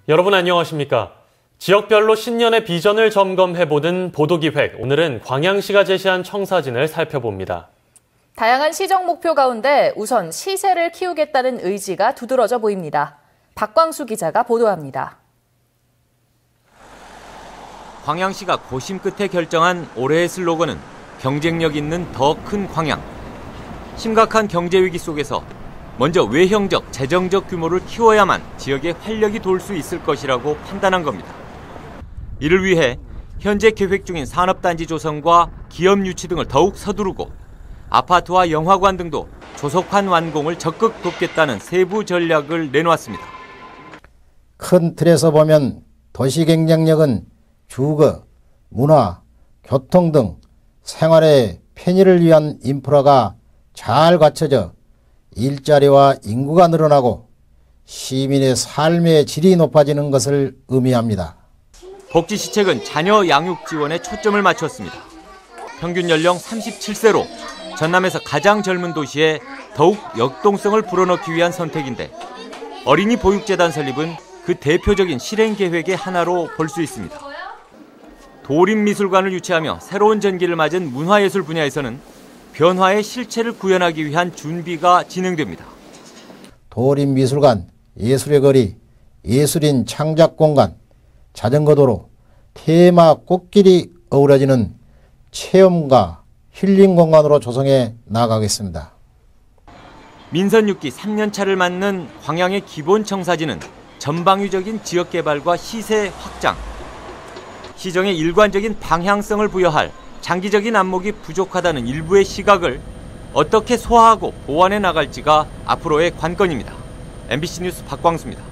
여러분 안녕하십니까? 지역별로 신년의 비전을 점검해보는 보도기획, 오늘은 광양시가 제시한 청사진을 살펴봅니다. 다양한 시정 목표 가운데 우선 시세를 키우겠다는 의지가 두드러져 보입니다. 박광수 기자가 보도합니다. 광양시가 고심 끝에 결정한 올해의 슬로건은 경쟁력 있는 더 큰 광양. 심각한 경제 위기 속에서 먼저 외형적, 재정적 규모를 키워야만 지역에 활력이 돌 수 있을 것이라고 판단한 겁니다. 이를 위해 현재 계획 중인 산업단지 조성과 기업 유치 등을 더욱 서두르고 아파트와 영화관 등도 조속한 완공을 적극 돕겠다는 세부 전략을 내놓았습니다. 큰 틀에서 보면 도시 경쟁력은 주거, 문화, 교통 등 생활의 편의를 위한 인프라가 잘 갖춰져 일자리와 인구가 늘어나고 시민의 삶의 질이 높아지는 것을 의미합니다. 복지시책은 자녀 양육 지원에 초점을 맞췄습니다. 평균 연령 37세로 전남에서 가장 젊은 도시에 더욱 역동성을 불어넣기 위한 선택인데 어린이 보육재단 설립은 그 대표적인 실행 계획의 하나로 볼 수 있습니다. 도림미술관을 유치하며 새로운 전기를 맞은 문화예술 분야에서는 변화의 실체를 구현하기 위한 준비가 진행됩니다. 도림미술관, 예술의 거리, 예술인 창작공간, 자전거도로, 테마 꽃길이 어우러지는 체험과 힐링 공간으로 조성해 나가겠습니다. 민선 6기 3년차를 맞는 광양의 기본 청사진은 전방위적인 지역개발과 시세 확장, 시정에 일관적인 방향성을 부여할 장기적인 안목이 부족하다는 일부의 시각을 어떻게 소화하고 보완해 나갈지가 앞으로의 관건입니다. MBC 뉴스 박광수입니다.